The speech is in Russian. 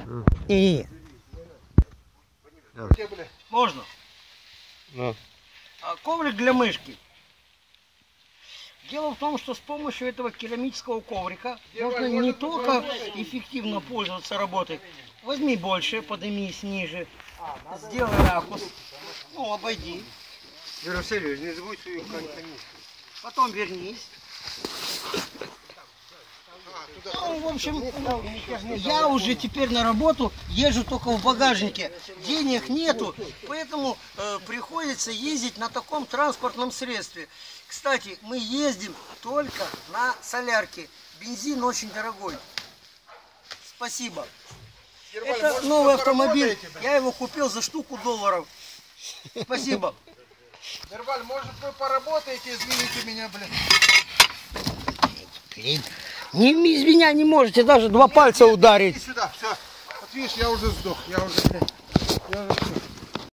И. Можно? Ну. Коврик для мышки. Дело в том, что с помощью этого керамического коврика можно не только эффективно пользоваться работой. Возьми больше, поднимись ниже, сделай ракурс, ну обойди. Ярослав, не забудь свою канистру. Потом вернись. Ну, в общем, я уже теперь на работу езжу только в багажнике. Денег нету, поэтому приходится ездить на таком транспортном средстве. Кстати, мы ездим только на солярке. Бензин очень дорогой. Спасибо. Это новый автомобиль. Я его купил за штуку $1. Спасибо. Дерваль, может вы поработаете, извините меня, блин. Из меня не можете даже два пальца ударить. Иди сюда, все. Вот видишь, я уже сдох. Я уже все.